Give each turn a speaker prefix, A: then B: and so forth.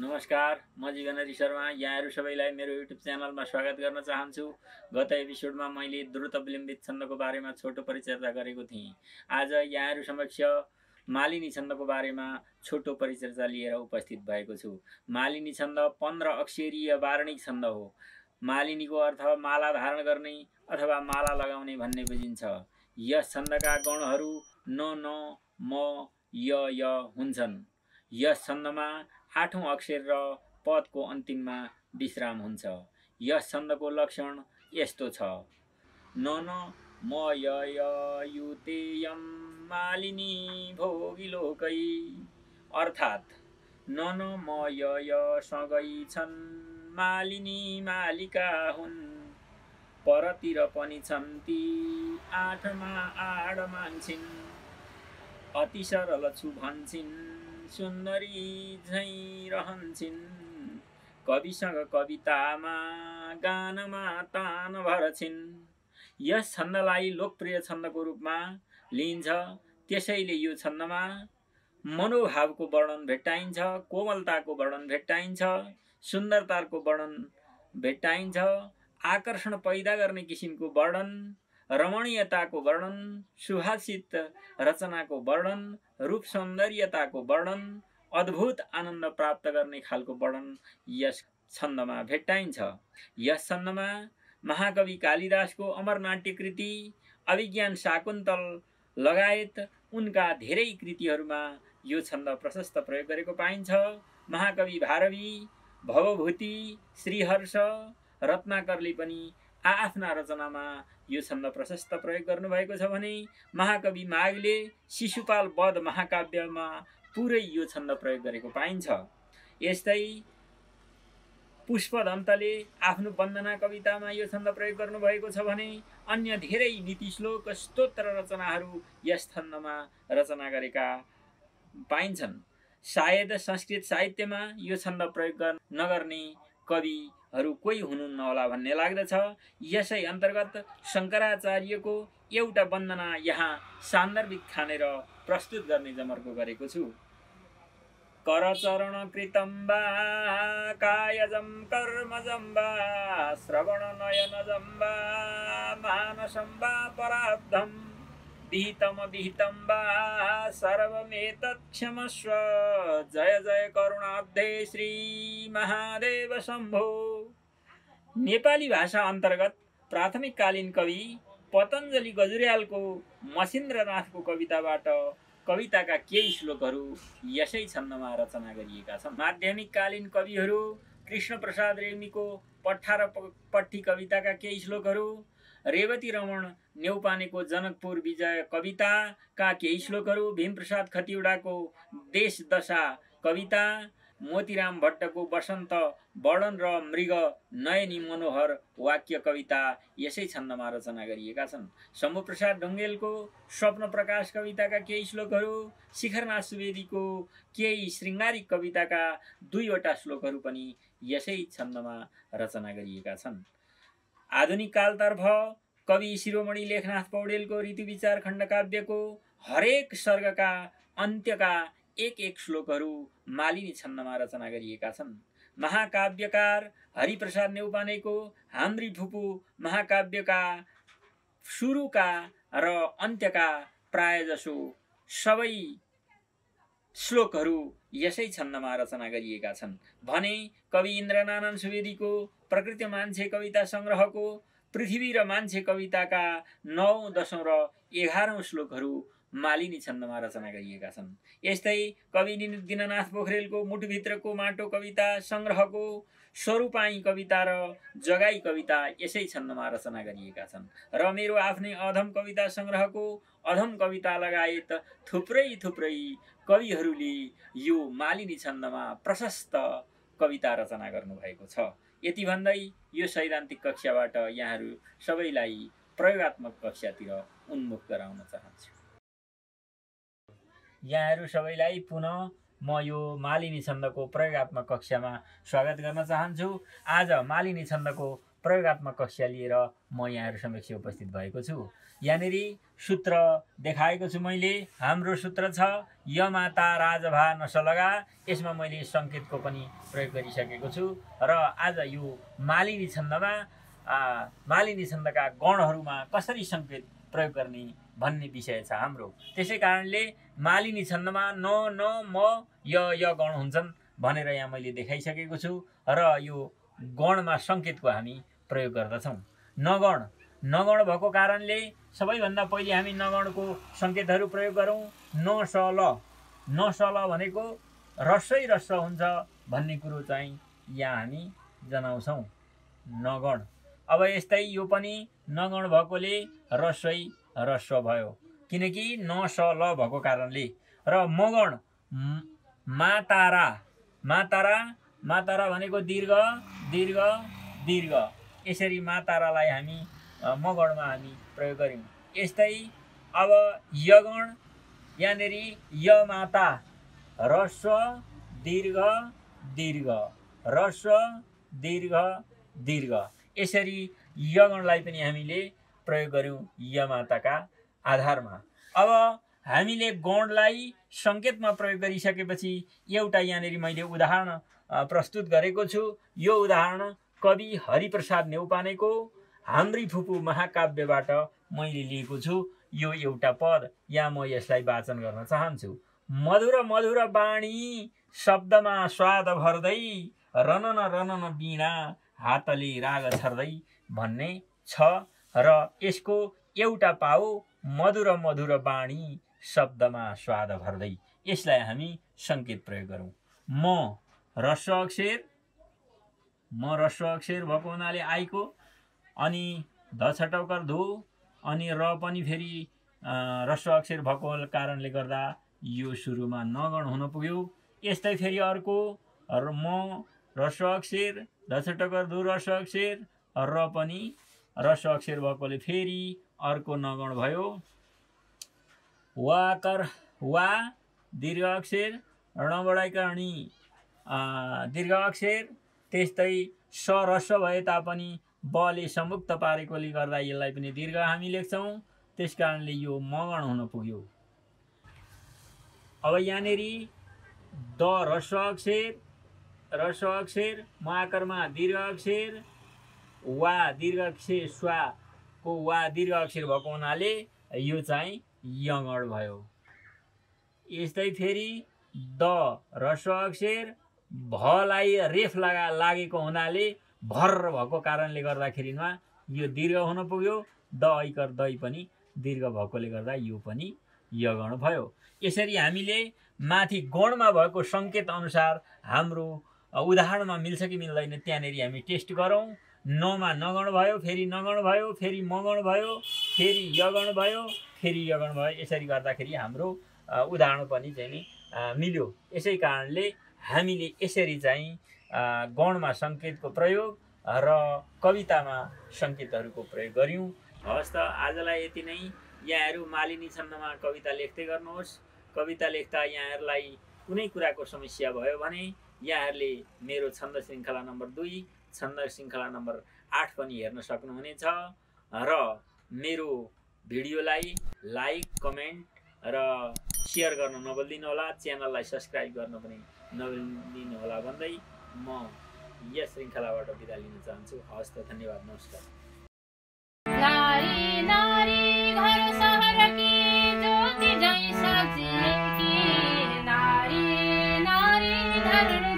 A: नमस्कार, म जीवनरी शर्मा यहाँहरू सबैलाई मेरो युट्युब च्यानलमा स्वागत गर्न चाहन्छु। गत एपिसोडमा मैले द्रुत विलम्बित छन्दको बारेमा छोटो परिचर्चा गरेको थिएँ। आज यहाँहरू समक्ष मालिनी छन्दको बारेमा छोटो परिचर्चा लिएर उपस्थित भएको छु। मालिनी छन्द 15 अक्षरीय वार्णिक छन्द हो। मालिनीको अर्थ माला धारण गर्ने अथवा माला लगाउने भन्ने बुझिन्छ। यस छन्दका गणहरू न, न, म, य हुन्छन्। यस छन्दमा 8औं अक्षर र पदको अन्तिममा विश्राम हुन्छ। यस छन्दको लक्षण यस्तो छ: न म य युतेयम मालिनी भोगिलोकै, अर्थात् न म य सँगै छन् मालिनी मालिका हुन्, परतिर पनि छन् ती आठमा आड मान्छिन्, अति सरल छु भन्छिन् सुन्दरी झैं रहन्छिन्, कविसँग कवितामा गानमा तान भरछिन्। यस छन्दलाई लोकप्रिय छन्दको रूपमा लिइन्छ। त्यसैले यो छन्दमा मनोभावको वर्णन भेट्टाइन्छ, कोमलताको वर्णन भेट्टाइन्छ, सुन्दरताको वर्णन भेट्टाइन्छ, आकर्षण पैदा गर्ने किसिमको वर्णन, रमणीयताको वर्णन, सुभाषित रचनाको वर्णन, रूप सौन्दर्यताको वर्णन, अद्भुत आनन्द प्राप्त गर्ने खालको वर्णन यस छन्दमा भेट्टाइन्छ। यस छन्दमा महाकवि कालिदासको अमरनाट्य कृति, अभिज्ञान शाकुन्तल लगायत उनका धेरै कृतिहरूमा यो छन्द प्रशस्त प्रयोग गरेको पाइन्छ। महाकवि भारवी, भवभूति, श्रीहर्ष, रत्नाकरले पनि आफ्ना रचनामा यो छन्द प्रशस्त प्रयोग गर्नुभएको छ भने महाकवि माघले शिशुपाल वध महाकाव्यमा पुरै यो छन्द प्रयोग गरेको पाइन्छ। यस्तै पुष्पदन्तले आफ्नो वन्दना कवितामा यो छन्द प्रयोग गर्नुभएको छ भने अन्य धेरै नीति श्लोक, स्तोत्र रचनाहरू यस छन्दमा रचना गरेका पाइन्छन्। सायद संस्कृत साहित्यमा यो छन्द प्रयोग नगर्ने कविहरू कोही हुनुहुन्न होला भन्ने लाग्दछ। यसै अन्तर्गत शङ्कराचार्यको एउटा वन्दना यहाँ सान्दर्भिक ठानेर प्रस्तुत गर्ने जमर्को गरेको छु। करचरण कृतं वा कायजं कर्मजं वा श्रवण नयनजं वा मानसं वा पराब्धं विहितं वा सर्वमेतत् क्षमस्व, जय जय करुणाब्धे श्री महादेव शम्भो। नेपाली भाषा अन्तर्गत प्राथमिककालीन कवि पतञ्जलि गजुर्यालको मसिन्द्रनाथको कविताबाट कविताका केही श्लोकहरू यसै छन्दमा रचना गरिएका छन्। माध्यमिककालीन कविहरू कृष्णप्रसाद रेग्मीको पट्ठा र पट्टी कविताका केही श्लोकहरू, रेवती रमण नेउपानेको जनकपुर विजय कविताका केही श्लोकहरू, भीमप्रसाद खतिवडाको देश दशा कविता, मोतीराम भट्टको वसन्त वर्णन र मृग नयनी मनोहर वाक्य कविता यसै छन्दमा रचना गरिएका छन्। शम्भुप्रसाद ढुङ्गेलको स्वप्न प्रकाश कविताका केही श्लोकहरू, शिखरनाथ सुवेदीको केही श्रृङ्गारिक कविताका 2वटा श्लोकहरू पनि यसै छन्दमा रचना गरिएका छन्। आधुनिक कालतर्फ कवि शिरोमणि लेखनाथ पौडेलको ऋतुविचार खण्डकाव्यको हरेक सर्गका अन्त्यका एक श्लोकहरू मालिनी छन्दमा रचना गरिएका छन्। महाकाव्यकार हरिप्रसाद नेउपानेको हाम्री फुपू महाकाव्यका सुरुका र अन्त्यका प्रायजसो सबै श्लोकहरू यसै छन्दमा रचना गरिएका छन् भने कवि इन्द्रनारायण सुवेदीको प्रकृति मान्छे कविता सङ्ग्रहको पृथ्वी र मान्छे कविताका 9, 10 र 11औं श्लोकहरू मालिनी छन्दमा रचना गरिएका छन्। यस्तै कवि दीननाथ पोखरेलको मुटुभित्रको माटो कविता सङ्ग्रहको स्वरूपाई कविता र जगाई कविता यसै छन्दमा रचना गरिएका छन् र मेरो आफ्नै अधम कविता सङ्ग्रहको अधम कविता लगायत थुप्रै कविहरूले यो मालिनी छन्दमा प्रशस्त कविता रचना गर्नुभएको छ। यति भन्दै यो सैद्धान्तिक कक्षाबाट यहाँहरू सबैलाई प्रयोगात्मक कक्षातिर उन्मुख गराउन चाहन्छु। यहाँहरू सबैलाई पुनः म यो मालिनी छन्दको प्रयोगात्मक कक्षामा स्वागत गर्न चाहन्छु। आज मालिनी छन्दको प्रयोगात्मक कक्षा लिएर म यहाँहरू समक्ष उपस्थित भएको छु। यहाँनिर सूत्र देखाएको छु मैले। हाम्रो सूत्र छ यमाता राजभा नसलगा। यसमा मैले सङ्केतको पनि प्रयोग गरिसकेको छु र आज यो मालिनी छन्दमा मालिनी छन्दका गणहरूमा कसरी सङ्केत प्रयोग गर्ने भन्ने विषय छ हाम्रो। त्यसै कारणले मालिनी छन्दमा न न म य गण हुन्छन् भनेर यहाँ मैले देखाइसकेको छु र यो गणमा सङ्केतको हामी प्रयोग गर्दछौँ। नगण भएको कारणले सबैभन्दा पहिले हामी नगणको सङ्केतहरू प्रयोग गरौँ। न स ल भनेको रस्वै रस्व हुन्छ भन्ने कुरो चाहिँ यहाँ हामी जनाउँछौँ। नगण। अब यस्तै यो पनि नगण भएकोले रस्वै रस्व भयो किनकि न स ल भएको कारणले। र मगण मातारा भनेको दीर्घ दीर्घ दीर्घ। यसरी मातारालाई हामी मगणमा हामी प्रयोग गर्यौँ। यस्तै अब यगण यहाँनिर यमाता रस्व दीर्घ दीर्घ रस्व दीर्घ दीर्घ। यसरी यगणलाई पनि हामीले प्रयोग गर्यौँ यमाताका आधारमा। अब हामीले गणलाई सङ्केतमा प्रयोग गरिसकेपछि एउटा यहाँनिर मैले उदाहरण प्रस्तुत गरेको छु। यो उदाहरण कवि हरिप्रसाद नेउपानेको हाम्री फुपू महाकाव्यबाट मैले लिएको छु। यो एउटा पद यहाँ म यसलाई वाचन गर्न चाहन्छु। मधुर मधुर बाणी शब्दमा स्वाद भर्दै रनन रनन वीणा हातले राग छर्दै भन्ने छ र यसको एउटा पाउ मधुर मधुर बाणी शब्दमा स्वाद भर्दै। यसलाई हामी सङ्केत प्रयोग गरौँ। म रस्व अक्षर भएको हुनाले आइको अनि ध छटौकर धु अनि र पनि फेरि रस्व अक्षर भएको कारणले गर्दा यो सुरुमा नगण हुन पुग्यो। यस्तै फेरि अर्को म रस्व अक्षर ध छटौकर धु रस्व अक्षर र पनि रस्व अक्षर भएकोले फेरि अर्को नगण भयो। वा दीर्घ अक्षर णबडाइकर्णी दीर्घ अक्षर। त्यस्तै स रस्व भए तापनि बले समुक्त पारेकोले गर्दा यसलाई पनि दीर्घ हामी लेख्छौँ। त्यस कारणले यो मगण हुन पुग्यो। अब यहाँनिर द रस्व अक्षर महाकरमा दीर्घ अक्षर वा दीर्घ अक्षर स्वाको वा दीर्घ अक्षर भएको हुनाले यो चाहिँ यगण भयो। यस्तै फेरि द रस्व अक्षर भलाई रेफ लागेको हुनाले भर भएको कारणले गर्दाखेरिमा यो दीर्घ हुन पुग्यो। द ऐकर दै पनि दीर्घ भएकोले गर्दा यो पनि यगण भयो। यसरी हामीले माथि गणमा भएको सङ्केत अनुसार हाम्रो उदाहरणमा मिल्छ कि मिल्दैन त्यहाँनिर हामी टेस्ट गरौँ। नमा नगण भयो, फेरि नगण भयो, फेरि मगण भयो, फेरि यगण भयो, फेरि यगण भयो। यसरी गर्दाखेरि हाम्रो उदाहरण पनि चाहिँ नि मिल्यो। यसै कारणले हामीले यसरी चाहिँ गणमा सङ्केतको प्रयोग र कवितामा सङ्केतहरूको प्रयोग गऱ्यौँ। हवस् त आजलाई यति नै। यहाँहरू मालिनी छन्दमा कविता लेख्दै गर्नुहोस्। कविता लेख्दा यहाँहरूलाई कुनै कुराको समस्या भयो भने यहाँहरूले मेरो छन्द श्रृङ्खला नम्बर 2 छन्द श्रृङ्खला नम्बर 8 पनि हेर्न सक्नुहुनेछ र मेरो भिडियोलाई लाइक कमेन्ट र सेयर गर्न नभुल्दिनु होला। च्यानललाई सब्स्क्राइब गर्न पनि नभुल्दिनु होला भन्दै म यस श्रृङ्खलाबाट बिदा लिन चाहन्छु। हवस् त धन्यवाद नमस्कार।
B: नारी नारी घर सहर की ज्योति जैसा जिएकी नारी नारी धरणी